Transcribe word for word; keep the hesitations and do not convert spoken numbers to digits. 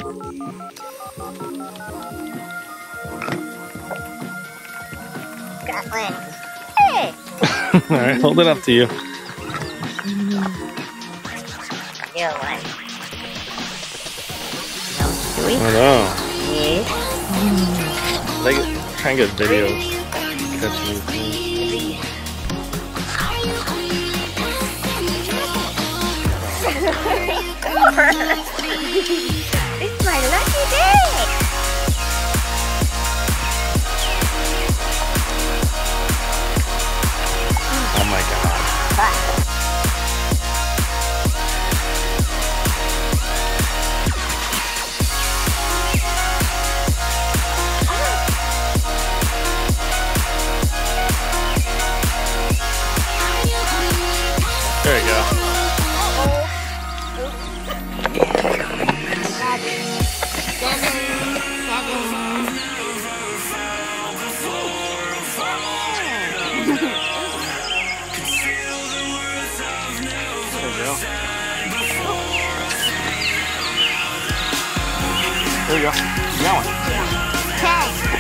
Got one. Hey! Alright, hold it up to you. You're one. No, do we? I know. Yes. Like, try and get videos. Catching these things. It's my lucky day! Oh my god. There you go. There you go. Keep going. Ten.